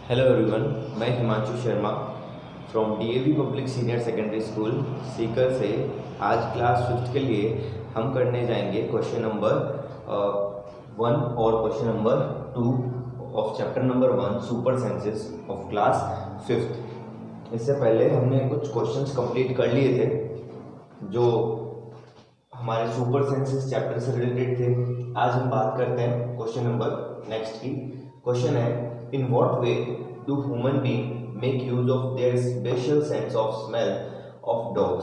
Hello everyone, मैं Himanshu Sharma from DAV public senior secondary school Sikar से। आज क्लास 5th के लिए हम करने जाएंगे क्वेश्चन नंबर 1 और question number 2 of chapter number 1 super senses of class 5th। इससे पहले हमने कुछ क्वेश्चंस कंप्लीट कर लिए थे जो हमारे सुपर सेंसेस चैप्टर से रिलेटेड थे। आज हम बात करते हैं क्वेश्चन नंबर नेक्स्ट की। क्वेश्चन है, in what way do human being make use of their special sense of smell of dogs.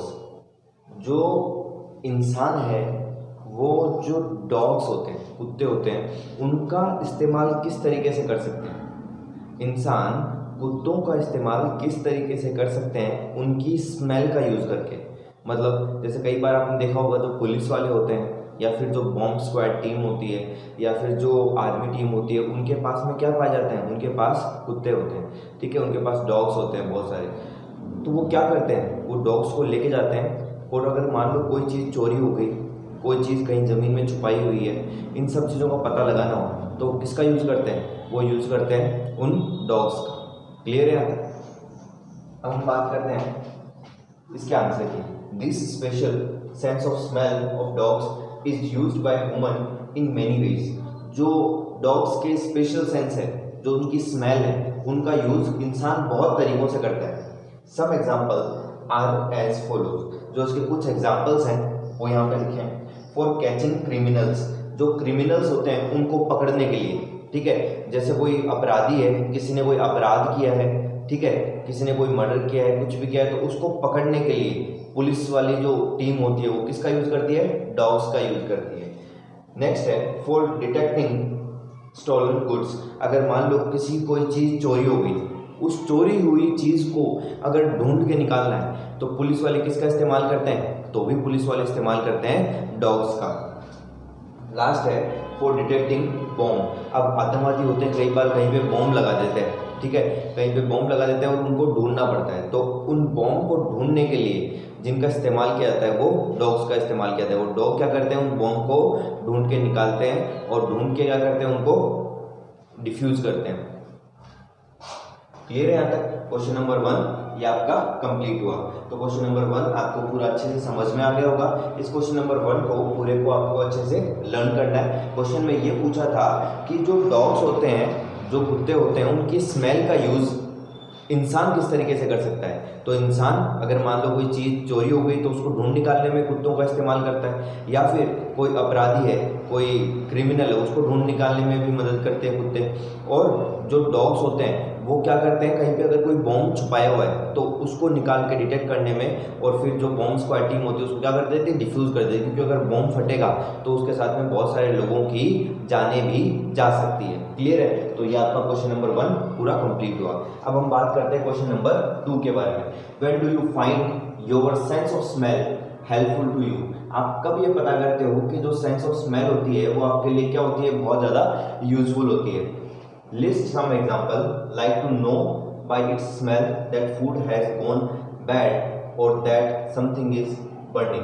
जो इंसान है वो जो डॉग्स होते हैं, कुत्ते होते हैं, उनका इस्तेमाल किस तरीके से कर सकते हैं। इंसान कुत्तों का इस्तेमाल किस तरीके से कर सकते हैं उनकी स्मेल का यूज़ करके। मतलब जैसे कई बार आपने देखा होगा जो पुलिस वाले होते हैं या फिर जो बॉम्ब स्क्वाड टीम होती है या फिर जो आर्मी टीम होती है, उनके पास में क्या पाए जाते हैं, उनके पास कुत्ते होते हैं, ठीक है, उनके पास डॉग्स होते हैं बहुत सारे। तो वो क्या करते हैं, वो डॉग्स को लेके जाते हैं और अगर मान लो कोई चीज़ चोरी हो गई, कोई चीज़ कहीं ज़मीन में छुपाई हुई है, इन सब चीज़ों का पता लगाना हो तो किसका यूज़ करते हैं, वो यूज़ करते हैं उन डॉग्स का। क्लियर है यहाँ तक? अब हम बात करते हैं इसके आंसर की। This special sense of smell of dogs is used by human in many ways. जो डॉग्स के स्पेशल सेंस है, जो उनकी स्मेल है, उनका यूज इंसान बहुत तरीकों से करता है। Some example are as follows. जो इसके कुछ एग्जाम्पल्स हैं वो यहाँ पे लिखे हैं। फॉर कैचिंग क्रिमिनल्स, जो क्रिमिनल्स होते हैं उनको पकड़ने के लिए, ठीक है, जैसे कोई अपराधी है, किसी ने कोई अपराध किया है, ठीक है, किसी ने कोई मर्डर किया है, कुछ भी किया है, तो उसको पकड़ने के लिए पुलिस वाली जो टीम होती है वो किसका यूज करती है, डॉग्स का यूज करती है। नेक्स्ट है फॉर डिटेक्टिंग स्टोलन गुड्स। अगर मान लो किसी कोई चीज चोरी हो गई, उस चोरी हुई चीज को अगर ढूंढ के निकालना है तो पुलिस वाले किसका इस्तेमाल करते हैं, तो भी पुलिस वाले इस्तेमाल करते हैं डॉग्स का। लास्ट है फॉर डिटेक्टिंग बॉम्ब। अब आतंकवादी होते हैं, कई बार कहीं पे बॉम्ब लगा देते हैं, ठीक है, कहीं पे बॉम्ब लगा देते हैं और उनको ढूंढना पड़ता है, तो उन बॉम्ब को ढूंढने के लिए जिनका इस्तेमाल किया जाता है वो डॉग्स का इस्तेमाल किया जाता है। वो डॉग क्या करते हैं, उन बॉम्ब को ढूंढ के निकालते हैं और ढूंढ के क्या करते हैं, उनको डिफ्यूज करते हैं। क्लियर है यहाँ तक? क्वेश्चन नंबर 1 ये आपका कंप्लीट हुआ। तो क्वेश्चन नंबर 1 आपको पूरा अच्छे से समझ में आ गया होगा। इस क्वेश्चन नंबर 1 को पूरे को आपको अच्छे से लर्न करना है। क्वेश्चन में ये पूछा था कि जो डॉग्स होते हैं, जो कुत्ते होते हैं, उनकी स्मेल का यूज इंसान किस तरीके से कर सकता है। तो इंसान अगर मान लो कोई चीज़ चोरी हो गई तो उसको ढूंढ निकालने में कुत्तों का इस्तेमाल करता है, या फिर कोई अपराधी है, कोई क्रिमिनल है, उसको ढूंढ निकालने में भी मदद करते हैं कुत्ते। और जो डॉग्स होते हैं वो क्या करते हैं, कहीं पे अगर कोई बॉम्ब छुपाया हुआ है तो उसको निकाल के डिटेक्ट करने में, और फिर जो बॉम्ब स्क्वाड टीम होती है उसको क्या कर देती है, डिफ्यूज कर देती है, क्योंकि अगर बॉम्ब फटेगा तो उसके साथ में बहुत सारे लोगों की जानें भी जा सकती है। क्लियर है? तो ये आपका क्वेश्चन नंबर 1 पूरा कंप्लीट हुआ। अब हम बात करते हैं क्वेश्चन नंबर 2 के बारे में। When do you find your sense of smell helpful to you. आप कब ये पता करते हो कि जो सेंस ऑफ स्मेल होती है वो आपके लिए क्या होती है, बहुत ज़्यादा यूजफुल होती है। List some example like to know by its smell that food has gone bad और दैट समथिंग इज बर्निंग।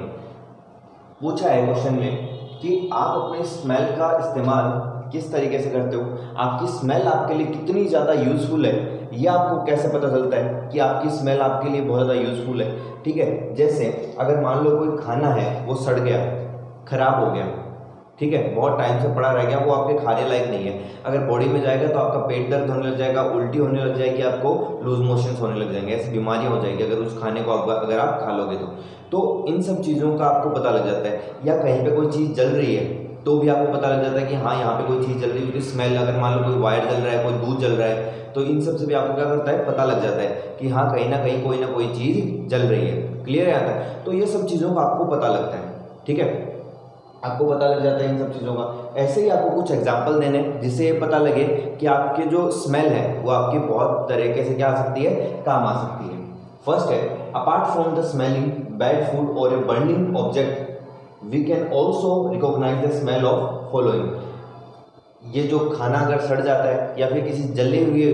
पूछा है क्वेश्चन में कि आप अपने स्मेल का इस्तेमाल किस तरीके से करते हो, आपकी स्मेल आपके लिए कितनी ज़्यादा यूजफुल है, ये आपको कैसे पता चलता है कि आपकी स्मेल आपके लिए बहुत ज़्यादा यूजफुल है। ठीक है, जैसे अगर मान लो कोई खाना है वो सड़ गया, खराब हो गया, ठीक है, बहुत टाइम से पड़ा रह गया, वो आपके खाने लायक नहीं है, अगर बॉडी में जाएगा तो आपका पेट दर्द होने लग जाएगा, उल्टी होने लग जाएगी, आपको लूज मोशंस होने लग जाएंगे, ऐसी बीमारियां हो जाएगी अगर उस खाने को अगर आप खा लोगे तो इन सब चीज़ों का आपको पता लग जाता है। या कहीं पे कोई चीज़ जल रही है तो भी आपको पता लग जाता है कि हाँ यहाँ पे कोई चीज़ जल रही है, क्योंकि स्मेल, अगर मान लो कोई वायर जल रहा है, कोई दूध जल रहा है, तो इन सब से भी आपको क्या करता है, पता लग जाता है कि हाँ कहीं ना कोई चीज़ जल रही है। क्लियर है यहाँ तक? तो ये सब चीज़ों का आपको पता लगता है, ठीक है, आपको पता लग जाता है इन सब चीज़ों का। ऐसे ही आपको कुछ एग्जाम्पल देने जिससे ये पता लगे कि आपके जो स्मेल है वो आपकी बहुत तरीके से क्या आ सकती है, काम आ सकती है। फर्स्ट है, apart from the smelling bad food और a burning object we can also recognise the smell of following. ये जो खाना अगर सड़ जाता है या फिर किसी जले हुए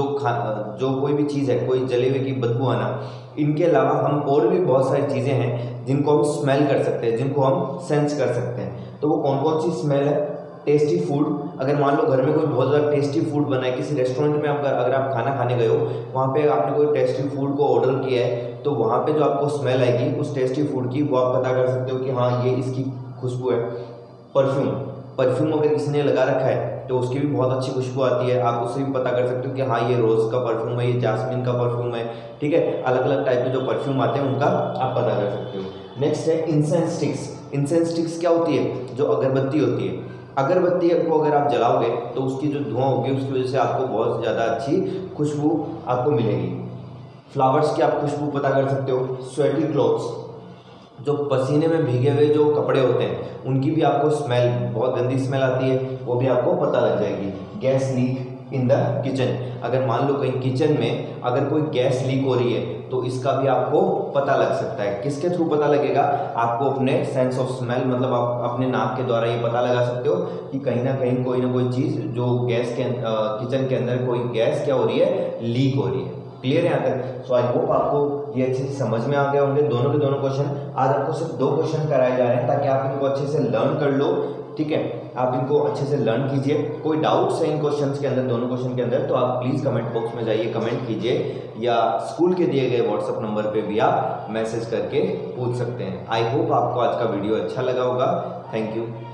जो कोई भी चीज़ है, कोई जले हुए की बदबू आना, इनके अलावा हम और भी बहुत सारी चीज़ें हैं जिनको हम स्मेल कर सकते हैं, जिनको हम सेंस कर सकते हैं। तो वो कौन कौन सी स्मेल है, टेस्टी फूड, अगर मान लो घर में कोई बहुत ज़्यादा टेस्टी फूड बना है, किसी रेस्टोरेंट में अगर आप खाना खाने गए हो, वहाँ पे आपने कोई टेस्टी फूड को ऑर्डर किया है, तो वहाँ पे जो आपको स्मेल आएगी उस टेस्टी फूड की, वो आप पता कर सकते हो कि हाँ ये इसकी खुशबू है। परफ्यूम अगर किसी ने लगा रखा है तो उसकी भी बहुत अच्छी खुशबू आती है, आप उससे भी पता कर सकते हो कि हाँ ये रोज़ का परफ्यूम है, ये जास्मिन का परफ्यूम है। ठीक है, अलग अलग टाइप के जो परफ्यूम आते हैं उनका आप पता कर सकते हो। नेक्स्ट है इंसेंस स्टिक्स। इंसेंस स्टिक्स क्या होती है? जो अगरबत्ती होती है। अगरबत्ती को अगर आप जलाओगे तो उसकी जो धुआं होगी उसकी वजह से आपको बहुत ज़्यादा अच्छी खुशबू आपको मिलेगी। फ्लावर्स की आप खुशबू पता कर सकते हो। स्वेटी क्लॉथ्स, जो पसीने में भीगे हुए जो कपड़े होते हैं उनकी भी आपको स्मेल, बहुत गंदी स्मेल आती है, वो भी आपको पता लग जाएगी। Gas leak in the kitchen, अगर मान लो कहीं किचन में अगर कोई गैस लीक हो रही है तो इसका भी आपको पता लग सकता है। किसके थ्रू पता लगेगा? आपको अपने सेंस ऑफ स्मेल, मतलब आप अपने नाक के द्वारा ये पता लगा सकते हो कि कहीं ना कोई चीज़ जो गैस के किचन के अंदर कोई गैस क्या हो रही है, लीक हो रही है। क्लियर है यहाँ तक? सो आई होप आपको ये अच्छे से समझ में आ गए होंगे दोनों के दोनों क्वेश्चन। आज आपको सिर्फ 2 क्वेश्चन कराए जा रहे हैं ताकि आप इनको अच्छे से लर्न कर लो। ठीक है, आप इनको अच्छे से लर्न कीजिए। कोई डाउट्स है इन क्वेश्चंस के अंदर, दोनों क्वेश्चन के अंदर, तो आप प्लीज़ कमेंट बॉक्स में जाइए, कमेंट कीजिए, या स्कूल के दिए गए व्हाट्सएप नंबर पे भी आप मैसेज करके पूछ सकते हैं। आई होप आपको आज का वीडियो अच्छा लगा होगा। Thank you.